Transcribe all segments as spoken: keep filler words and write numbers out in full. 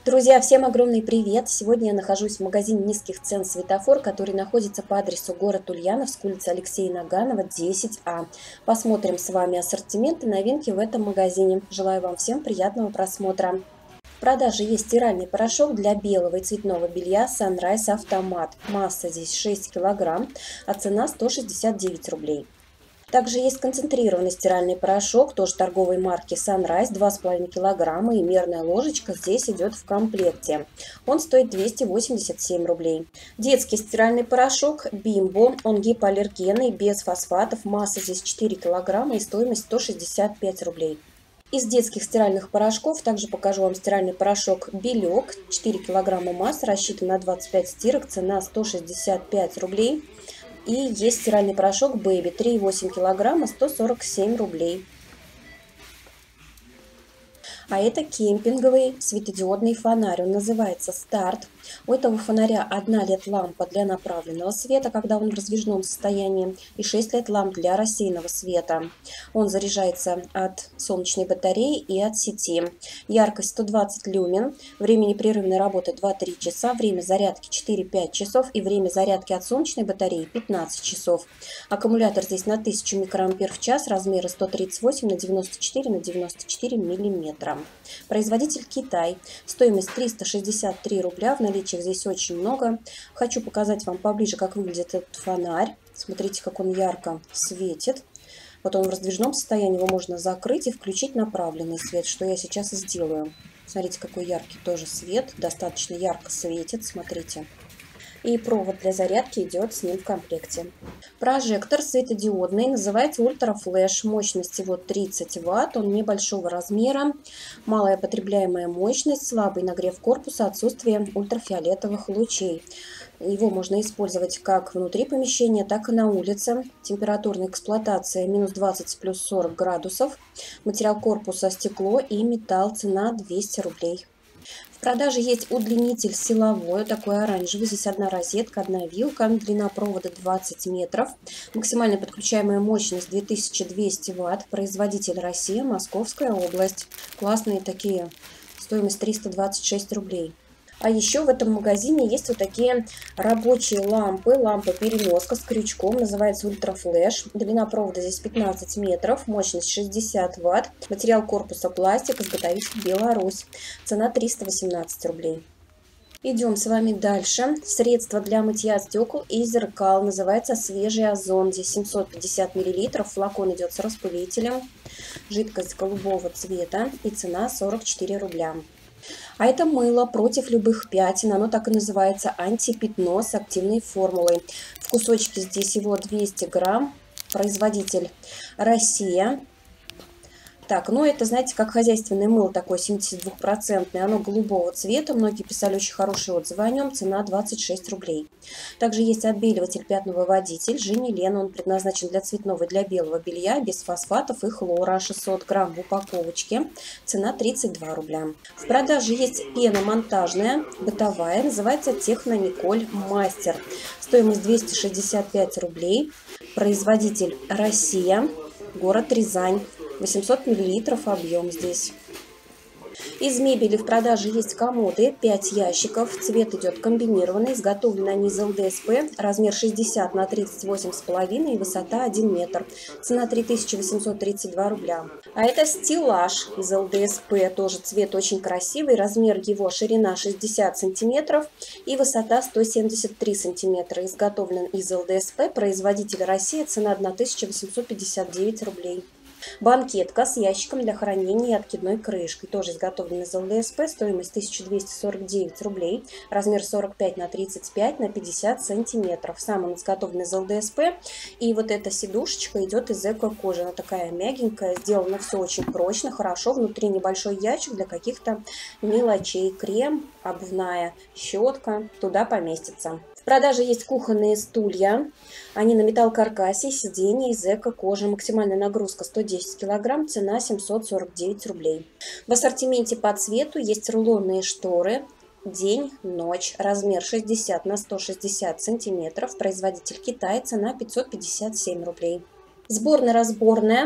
Друзья, всем огромный привет! Сегодня я нахожусь в магазине низких цен «Светофор», который находится по адресу город Ульяновск, улица Алексея Наганова, десять А. Посмотрим с вами ассортимент и новинки в этом магазине. Желаю вам всем приятного просмотра. В продаже есть стиральный порошок для белого и цветного белья Sunrise Автомат. Масса здесь шесть килограмм, а цена сто шестьдесят девять рублей. Также есть концентрированный стиральный порошок, тоже торговой марки Sunrise, два с половиной килограмма, и мерная ложечка здесь идет в комплекте. Он стоит двести восемьдесят семь рублей. Детский стиральный порошок Bimbo, он гипоаллергенный, без фосфатов, масса здесь четыре килограмма и стоимость сто шестьдесят пять рублей. Из детских стиральных порошков также покажу вам стиральный порошок Белек, четыре килограмма масса, рассчитан на двадцать пять стирок, цена сто шестьдесят пять рублей. И есть стиральный порошок Baby, три и восемь килограмма, сто сорок семь рублей. А это кемпинговый светодиодный фонарь, он называется Старт. У этого фонаря одна лед лампа для направленного света, когда он в раздвижном состоянии, и шесть лед ламп для рассеянного света. Он заряжается от солнечной батареи и от сети. Яркость сто двадцать люмен, время непрерывной работы два-три часа, время зарядки четыре-пять часов и время зарядки от солнечной батареи пятнадцать часов. Аккумулятор здесь на тысячу микроампер в час, размеры сто тридцать восемь на девяносто четыре на девяносто четыре миллиметра. Производитель Китай. Стоимость триста шестьдесят три рубля. В наличии здесь очень много. Хочу показать вам поближе, как выглядит этот фонарь. Смотрите, как он ярко светит. Вот он в раздвижном состоянии, его можно закрыть и включить направленный свет, что я сейчас и сделаю. Смотрите, какой яркий тоже свет. Достаточно ярко светит. Смотрите. И провод для зарядки идет с ним в комплекте. Прожектор светодиодный, называется Ультра Флэш, мощность всего тридцать ватт, он небольшого размера, малая потребляемая мощность, слабый нагрев корпуса, отсутствие ультрафиолетовых лучей. Его можно использовать как внутри помещения, так и на улице. Температурная эксплуатация минус двадцать плюс сорок градусов. Материал корпуса стекло и металл, цена двести рублей. В продаже есть удлинитель силовой, такой оранжевый. Здесь одна розетка, одна вилка, длина провода двадцать метров. Максимальная подключаемая мощность две тысячи двести ватт. Производитель Россия, Московская область. Классные такие, стоимость триста двадцать шесть рублей. А еще в этом магазине есть вот такие рабочие лампы. Лампа-переноска с крючком, называется Ультра Флэш. Длина провода здесь пятнадцать метров, мощность шестьдесят ватт. Материал корпуса пластик, изготовитель Беларусь. Цена триста восемнадцать рублей. Идем с вами дальше. Средство для мытья стекол и зеркал, называется Свежий Озон. Здесь семьсот пятьдесят миллилитров, флакон идет с распылителем. Жидкость голубого цвета и цена сорок четыре рубля. А это мыло против любых пятен, оно так и называется, антипятно с активной формулой. В кусочке здесь его двести грамм, производитель Россия. Так, ну это, знаете, как хозяйственное мыло, такое семьдесят два процента, оно голубого цвета, многие писали очень хорошие отзывы о нем, цена двадцать шесть рублей. Также есть отбеливатель пятновыводитель Женилен, он предназначен для цветного и для белого белья, без фосфатов и хлора, шестьсот грамм в упаковочке, цена тридцать два рубля. В продаже есть пена монтажная, бытовая, называется Техно Николь Мастер, стоимость двести шестьдесят пять рублей, производитель Россия, город Рязань. восемьсот миллилитров объем здесь. Из мебели в продаже есть комоды, пять ящиков, цвет идет комбинированный, изготовлены они из эл дэ эс пэ, размер шестьдесят на тридцать восемь с половиной и высота один метр. Цена три тысячи восемьсот тридцать два рубля. А это стеллаж из эл дэ эс пэ, тоже цвет очень красивый, размер его ширина шестьдесят сантиметров и высота сто семьдесят три сантиметра. Изготовлен из эл дэ эс пэ, производитель Россия, цена тысяча восемьсот пятьдесят девять рублей. Банкетка с ящиком для хранения и откидной крышкой, тоже изготовлена из эл дэ эс пэ, стоимость тысяча двести сорок девять рублей, размер сорок пять на тридцать пять на пятьдесят сантиметров. Сам он изготовлен из эл дэ эс пэ, и вот эта сидушечка идет из эко-кожи, она такая мягенькая, сделано все очень прочно, хорошо, внутри небольшой ящик для каких-то мелочей, крем, обувная щетка, туда поместится. В продаже есть кухонные стулья, они на металлокаркасе, сиденья из эко-кожи, максимальная нагрузка сто десять килограмм, цена семьсот сорок девять рублей. В ассортименте по цвету есть рулонные шторы, день, ночь, размер шестьдесят на сто шестьдесят сантиметров, производитель Китай, цена пятьсот пятьдесят семь рублей. Сборно-разборная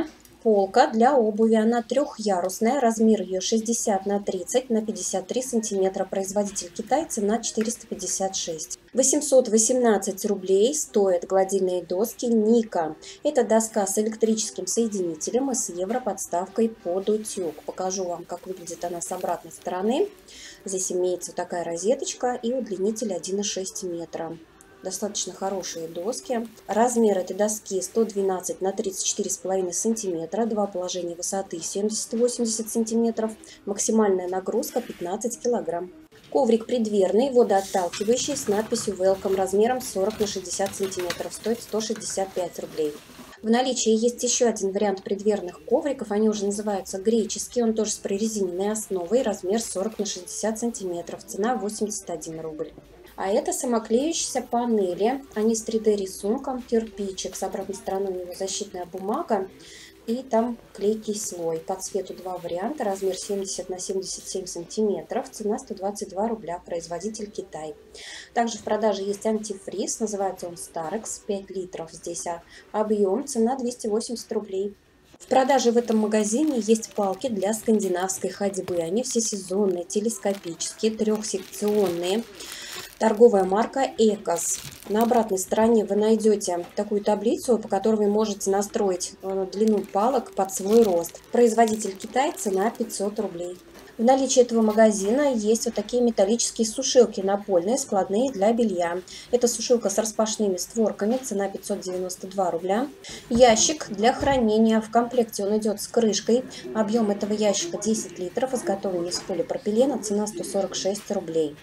Полка для обуви, она трехъярусная, размер ее шестьдесят на тридцать на пятьдесят три сантиметра, производитель Китай, цена четыреста пятьдесят шесть. восемьсот восемнадцать рублей стоят гладильные доски Ника. Это доска с электрическим соединителем и с европодставкой под утюг. Покажу вам, как выглядит она с обратной стороны. Здесь имеется такая розеточка и удлинитель один и шесть метра. Достаточно хорошие доски. Размер этой доски сто двенадцать на тридцать четыре с половиной сантиметра. Два положения высоты семьдесят-восемьдесят сантиметров. Максимальная нагрузка пятнадцать килограмм. Коврик преддверный, водоотталкивающий, с надписью Welcome размером сорок на шестьдесят сантиметров. Стоит сто шестьдесят пять рублей. В наличии есть еще один вариант преддверных ковриков. Они уже называются греческие. Он тоже с прорезиненной основой. Размер сорок на шестьдесят сантиметров. Цена восемьдесят один рубль. А это самоклеющиеся панели, они с три дэ рисунком, кирпичик, с обратной стороны у него защитная бумага и там клейкий слой. По цвету два варианта, размер семьдесят на семьдесят семь сантиметров, цена сто двадцать два рубля, производитель Китай. Также в продаже есть антифриз, называется он Starex, пять литров здесь, а объем, цена двести восемьдесят рублей. В продаже в этом магазине есть палки для скандинавской ходьбы, они всесезонные, телескопические, трехсекционные. Торговая марка Экос. На обратной стороне вы найдете такую таблицу, по которой вы можете настроить длину палок под свой рост. Производитель Китай, цена пятьсот рублей. В наличии этого магазина есть вот такие металлические сушилки напольные, складные для белья. Это сушилка с распашными створками, цена пятьсот девяносто два рубля. Ящик для хранения. В комплекте он идет с крышкой. Объем этого ящика десять литров, изготовлен из полипропилена, цена сто сорок шесть рублей.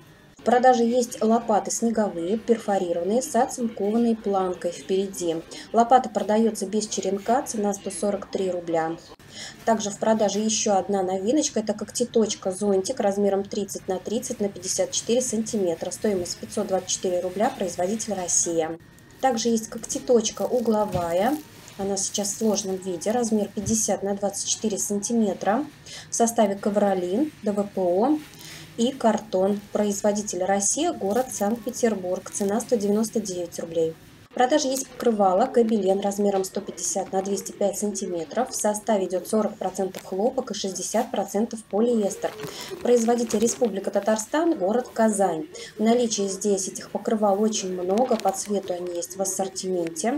В продаже есть лопаты снеговые, перфорированные, с оцинкованной планкой впереди. Лопата продается без черенка, цена сто сорок три рубля. Также в продаже еще одна новиночка, это когтеточка зонтик размером тридцать на тридцать на пятьдесят четыре сантиметра. Стоимость пятьсот двадцать четыре рубля, производитель Россия. Также есть когтеточка угловая. Она сейчас в сложном виде, размер пятьдесят на двадцать четыре сантиметра. В составе ковролин, дэ вэ пэ о. И картон. Производитель Россия, город Санкт-Петербург. Цена сто девяносто девять рублей. В продаже есть покрывало гобелен размером сто пятьдесят на двести пять сантиметров. В составе идет сорок процентов хлопок и шестьдесят процентов полиэстер. Производитель Республика Татарстан, город Казань. В наличии здесь этих покрывал очень много. По цвету они есть в ассортименте.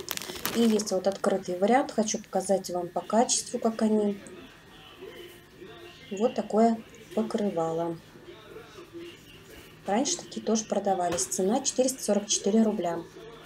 И есть вот открытый вариант. Хочу показать вам по качеству, как они. Вот такое покрывало. Раньше такие тоже продавались. Цена четыреста сорок четыре рубля.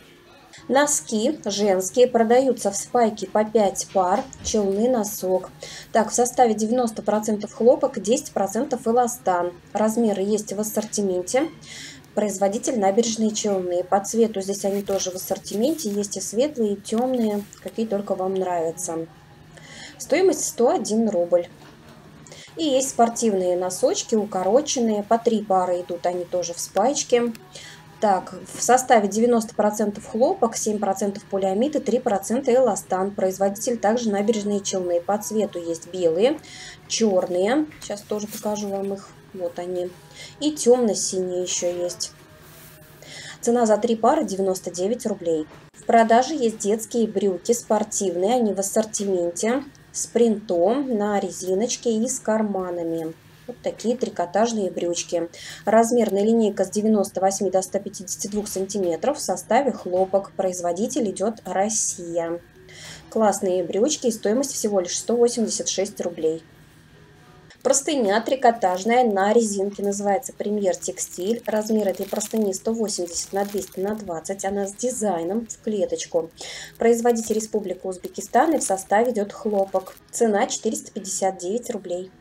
Носки женские продаются в спайке по пять пар. Челны, носок. Так, в составе девяносто процентов хлопок, десять процентов эластан. Размеры есть в ассортименте. Производитель Набережные Челны. По цвету здесь они тоже в ассортименте. Есть и светлые, и темные, какие только вам нравятся. Стоимость сто один рубль. И есть спортивные носочки, укороченные. По три пары идут они тоже в спайчке. Так, в составе девяносто процентов хлопок, семь процентов полиамид и три процента эластан. Производитель также Набережные Челны. По цвету есть белые, черные. Сейчас тоже покажу вам их. Вот они. И темно-синие еще есть. Цена за три пары девяносто девять рублей. В продаже есть детские брюки спортивные. Они в ассортименте. С принтом на резиночке и с карманами. Вот такие трикотажные брючки. Размерная линейка с девяноста восьми до ста пятидесяти двух сантиметров. В составе хлопок. Производитель идет Россия. Классные брючки и стоимость всего лишь сто восемьдесят шесть рублей. Простыня трикотажная на резинке, называется Премьер Текстиль. Размер этой простыни сто восемьдесят на двести на двадцать. Она с дизайном в клеточку. Производитель Республика Узбекистан, и в составе идет хлопок. Цена четыреста пятьдесят девять рублей.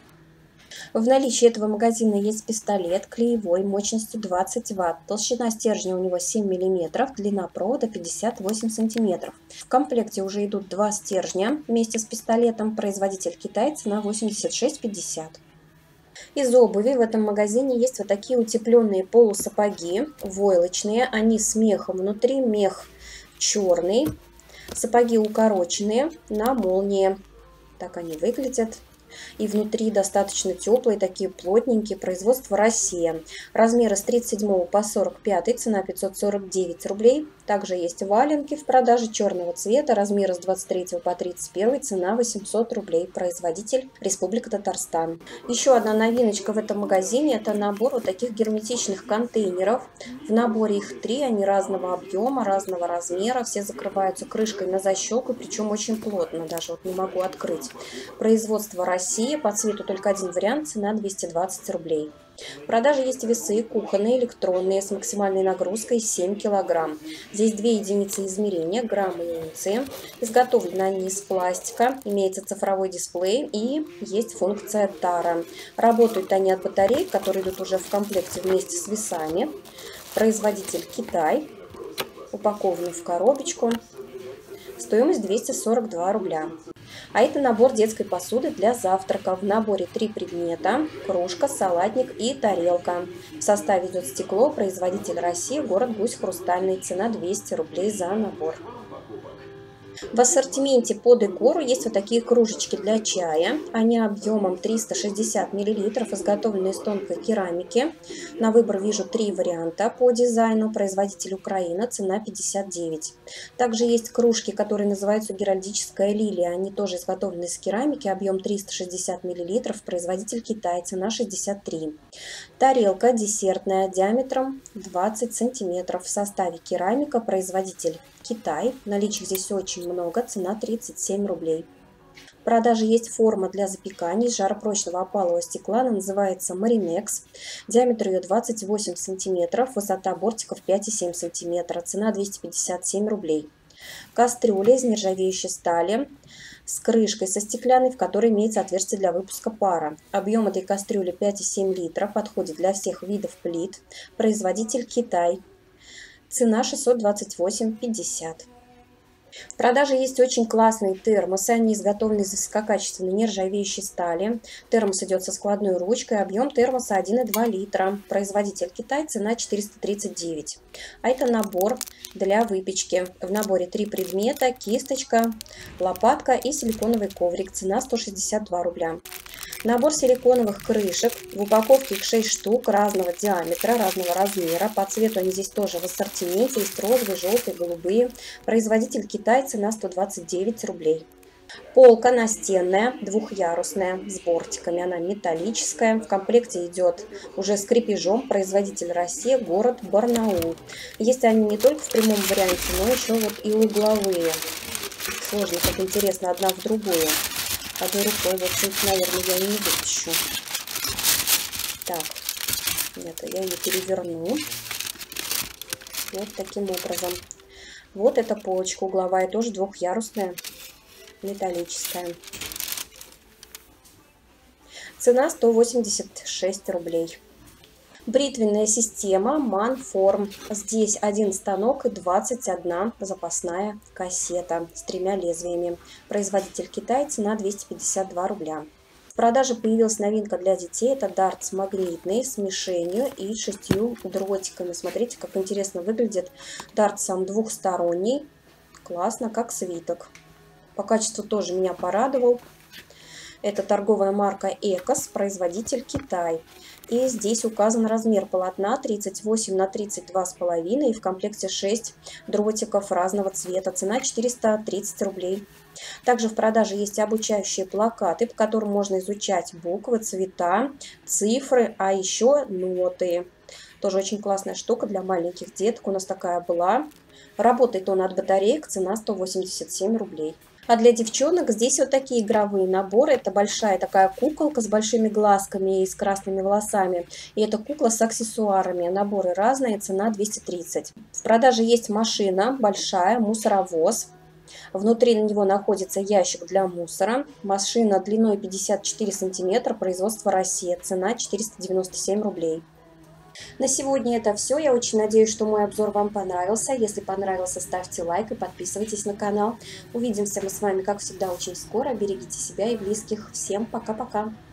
В наличии этого магазина есть пистолет клеевой мощностью двадцать ватт. Толщина стержня у него семь миллиметров, длина провода пятьдесят восемь сантиметров. В комплекте уже идут два стержня вместе с пистолетом. Производитель Китай, цена восемьдесят шесть пятьдесят. Из обуви в этом магазине есть вот такие утепленные полусапоги, войлочные. Они с мехом внутри, мех черный. Сапоги укороченные на молнии. Так они выглядят. И внутри достаточно теплые, такие плотненькие. Производство Россия. Размеры с тридцать седьмого по сорок пятый. Цена пятьсот сорок девять рублей. Также есть валенки в продаже черного цвета, размера с двадцать третьего по тридцать первый, цена восемьсот рублей, производитель Республика Татарстан. Еще одна новиночка в этом магазине — это набор вот таких герметичных контейнеров. В наборе их три, они разного объема, разного размера, все закрываются крышкой на защелку, причем очень плотно, даже вот не могу открыть. Производство Россия, по цвету только один вариант, цена двести двадцать рублей. В продаже есть весы кухонные, электронные, с максимальной нагрузкой семь килограмм. Здесь две единицы измерения, граммы и унции. Изготовлены они из пластика, имеется цифровой дисплей и есть функция тара. Работают они от батареек, которые идут уже в комплекте вместе с весами. Производитель Китай, упакованы в коробочку. Стоимость двести сорок два рубля. А это набор детской посуды для завтрака. В наборе три предмета: кружка, салатник и тарелка. В составе идет стекло, производитель Россия, город Гусь Хрустальный. Цена двести рублей за набор. В ассортименте по декору есть вот такие кружечки для чая. Они объемом триста шестьдесят миллилитров, изготовлены из тонкой керамики. На выбор вижу три варианта по дизайну. Производитель Украина, цена пятьдесят девять. Также есть кружки, которые называются геральдическая лилия. Они тоже изготовлены из керамики, объем триста шестьдесят миллилитров. Производитель Китай, цена шестьдесят три. Тарелка десертная диаметром двадцать сантиметров. В составе керамика, производитель Китай. Наличий здесь очень много, цена тридцать семь рублей. В продаже есть форма для запекания из жаропрочного опалового стекла, она называется Маринекс. Диаметр ее двадцать восемь сантиметров, высота бортиков пять и семь сантиметров, цена двести пятьдесят семь рублей. Кастрюля из нержавеющей стали с крышкой со стеклянной, в которой имеется отверстие для выпуска пара. Объем этой кастрюли пять и семь литров, подходит для всех видов плит. Производитель Китай. Цена шестьсот двадцать восемь пятьдесят. В продаже есть очень классные термосы. Они изготовлены из высококачественной нержавеющей стали. Термос идет со складной ручкой. Объем термоса один и два литра. Производитель Китай. Цена четыреста тридцать девять. А это набор для выпечки. В наборе три предмета: кисточка, лопатка и силиконовый коврик. Цена сто шестьдесят два рубля. Набор силиконовых крышек. В упаковке их шесть штук разного диаметра, разного размера. По цвету они здесь тоже в ассортименте. Есть розовые, желтые, голубые. Производитель Китай. Цена сто двадцать девять рублей. Полка настенная, двухъярусная, с бортиками. Она металлическая. В комплекте идет уже с крепежом. Производитель Россия, город Барнаул. Есть они не только в прямом варианте, но еще вот и угловые. Сложно, как интересно, одна в другую. Одной рукой, в общем-то, наверное, я не вытащу. Так, это я ее переверну. Вот таким образом. Вот эта полочка угловая, тоже двухъярусная, металлическая. Цена сто восемьдесят шесть рублей. Бритвенная система Манформ. Здесь один станок и двадцать одна запасная кассета с тремя лезвиями. Производитель Китай. Цена двести пятьдесят два рубля. В продаже появилась новинка для детей. Это дартс магнитный с мишенью и шестью дротиками. Смотрите, как интересно выглядит. Дартс сам двухсторонний. Классно, как свиток. По качеству тоже меня порадовал. Это торговая марка Экос, производитель Китай. И здесь указан размер полотна тридцать восемь на тридцать два с половиной. И в комплекте шесть дротиков разного цвета. Цена четыреста тридцать рублей. Также в продаже есть обучающие плакаты, по которым можно изучать буквы, цвета, цифры, а еще ноты. Тоже очень классная штука для маленьких деток. У нас такая была. Работает он от батареек. Цена сто восемьдесят семь рублей. А для девчонок здесь вот такие игровые наборы. Это большая такая куколка с большими глазками и с красными волосами. И это кукла с аксессуарами. Наборы разные, цена двести тридцать. В продаже есть машина большая, мусоровоз. Внутри на него находится ящик для мусора. Машина длиной пятьдесят четыре сантиметра, производство Россия. Цена четыреста девяносто семь рублей. На сегодня это все. Я очень надеюсь, что мой обзор вам понравился. Если понравился, ставьте лайк и подписывайтесь на канал. Увидимся мы с вами, как всегда, очень скоро. Берегите себя и близких. Всем пока-пока.